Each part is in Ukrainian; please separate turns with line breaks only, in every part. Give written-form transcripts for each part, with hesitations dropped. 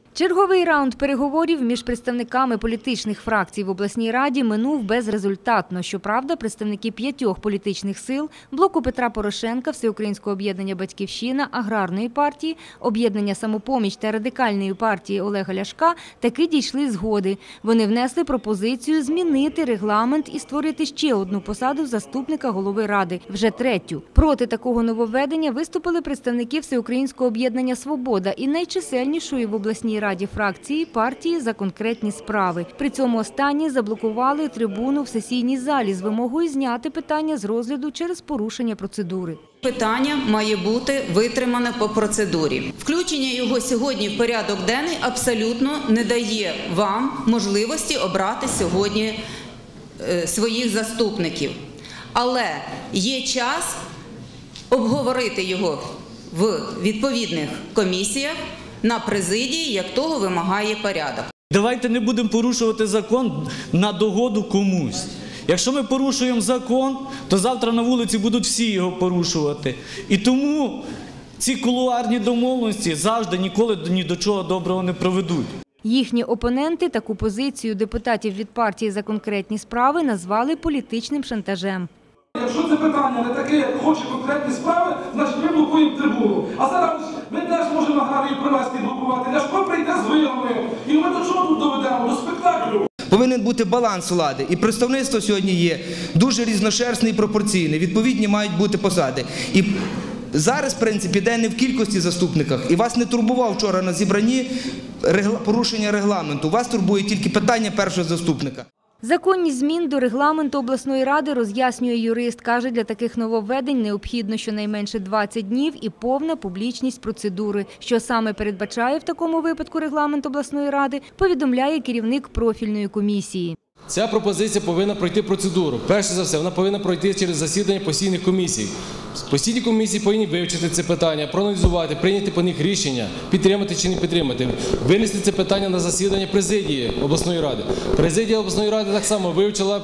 Черговий раунд переговорів між представниками політичних фракцій в обласній раді минув безрезультатно. Щоправда, представники 5 політичних сил – Блоку Петра Порошенка, Всеукраїнського об'єднання «Батьківщина», Аграрної партії, Об'єднання «Самопоміч» та Радикальної партії Олега Ляшка таки дійшли згоди. Вони внесли пропозицію змінити регламент і створити ще одну посаду заступника голови ради, вже третю. Проти такого нововведення виступили представники Всеукраїнського об'єднання «Свобода» і найчисельнішої в обласній раді фракції партії «За конкретні справи». При цьому останні заблокували трибуну в сесійній залі з вимогою зняти питання з розгляду через порушення процедури.
Питання має бути витримане по процедурі. Включення його сьогодні в порядок денний абсолютно не дає вам можливості обрати сьогодні своїх заступників. Але є час обговорити його в відповідних комісіях на президії, як того вимагає порядок.
Давайте не будемо порушувати закон на догоду комусь. Якщо ми порушуємо закон, то завтра на вулиці будуть всі його порушувати. І тому ці кулуарні домовленості завжди ніколи ні до чого доброго не приведуть.
Їхні опоненти таку позицію депутатів від партії «За конкретні справи» назвали політичним шантажем.
Якщо це питання не таке, як хоче конкретні справи, значить ми блокуємо трибуну. А зараз ми теж можемо Аграрію привезти і блокувати. Ляшко прийде з вилами. І ми до чого тут доведемо? До спектаклю.
Повинен бути баланс влади. І представництво сьогодні є дуже різношерстне і пропорційне. Відповідні мають бути посади. І зараз, в принципі, йде не в кількості заступників. І вас не турбував вчора на зібранні порушення регламенту. Вас турбує тільки питання першого заступника.
Законність змін до регламенту обласної ради, роз'яснює юрист, каже, для таких нововведень необхідно щонайменше 20 днів і повна публічність процедури. Що саме передбачає в такому випадку регламент обласної ради, повідомляє керівник профільної комісії.
Ця пропозиція повинна пройти процедуру. Перше за все, вона повинна пройти через засідання постійних комісій. Постійні комісії повинні вивчити це питання, проаналізувати, прийняти по них рішення, підтримати чи не підтримати, винести це питання на засідання президії обласної ради. Президія обласної ради так само вивчила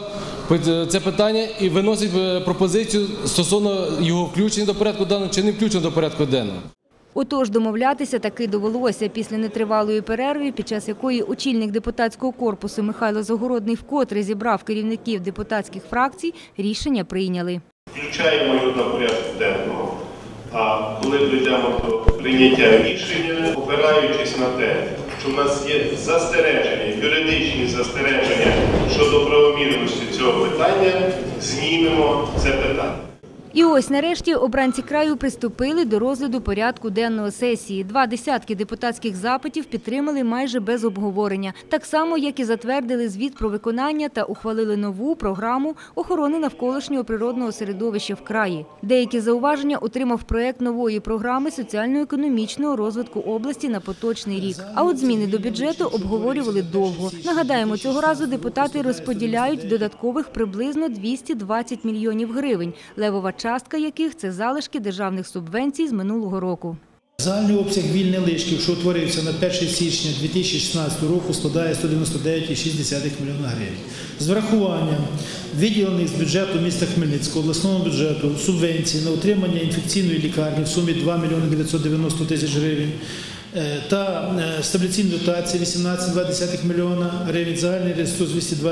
це питання і виносить пропозицію стосовно його включення до порядку денного чи не включення до порядку денного.
Отож, домовлятися таки довелося після нетривалої перерви, під час якої очільник депутатського корпусу Михайло Загородний вкотре зібрав керівників депутатських фракцій, рішення прийняли.
Включаємо його до порядку денного, а коли дійдемо до прийняття рішення, опираючись на те, що в нас є застереження, юридичні застереження щодо правомірності цього питання, знімемо це питання.
І ось нарешті обранці краю приступили до розгляду порядку денного сесії. 2 десятки депутатських запитів підтримали майже без обговорення. Так само, як і затвердили звіт про виконання та ухвалили нову програму охорони навколишнього природного середовища в краї. Деякі зауваження отримав проект нової програми соціально-економічного розвитку області на поточний рік. А от зміни до бюджету обговорювали довго. Нагадаємо, цього разу депутати розподіляють додаткових приблизно 220 мільйонів гривень. Левова частка яких – це залишки державних субвенцій з минулого року.
Загальний обсяг вільних лишків, що утворився на 1 січня 2016 року, складає 199,6 млн гривень. З врахуванням виділених з бюджету міста Хмельницького, обласного бюджету, субвенцій на утримання інфекційної лікарні в сумі 2 мільйони 990 тисяч гривень та стабіляційні дотації 18,2 млн гривень, загальний ресурс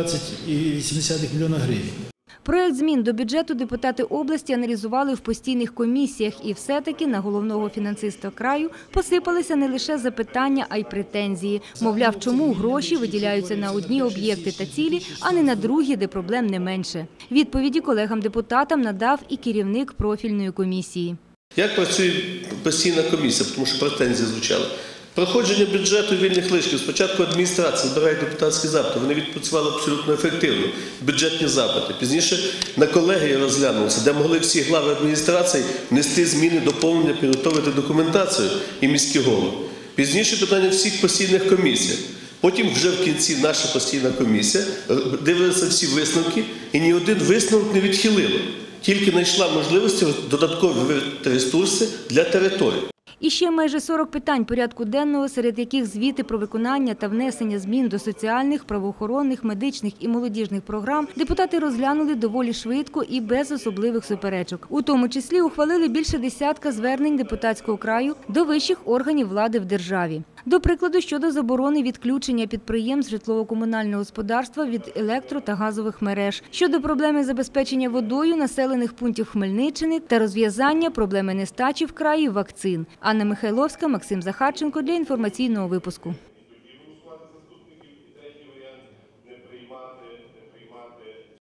220,8 млн гривень.
Проект змін до бюджету депутати області аналізували в постійних комісіях і все-таки на головного фінансиста краю посипалися не лише запитання, а й претензії. Мовляв, чому гроші виділяються на одні об'єкти та цілі, а не на другі, де проблем не менше. Відповіді колегам-депутатам надав і керівник профільної комісії.
Як працює постійна комісія, тому що претензії звучали? Проходження бюджету вільних лишків. Спочатку адміністрація збирає депутатські запити. Вони відпрацювали абсолютно ефективно. Бюджетні запити. Пізніше на колегії розглянулося, де могли всі глави адміністрації внести зміни, доповнення, підготовити документацію і міські голови. Пізніше питання всіх постійних комісій. Потім вже в кінці наша постійна комісія дивилася всі висновки і ні один висновок не відхилила. Тільки знайшла можливості додаткові ресурси для території.
І ще майже 40 питань порядку денного, серед яких звіти про виконання та внесення змін до соціальних, правоохоронних, медичних і молодіжних програм депутати розглянули доволі швидко і без особливих суперечок. У тому числі ухвалили більше десятка звернень депутатського краю до вищих органів влади в державі. До прикладу, щодо заборони відключення підприємств житлово-комунального господарства від електро- та газових мереж, щодо проблеми забезпечення водою населених пунктів Хмельниччини та розв'язання проблеми нестачі в краї вакцин. Анна Михайловська, Максим Захарченко для інформаційного випуску.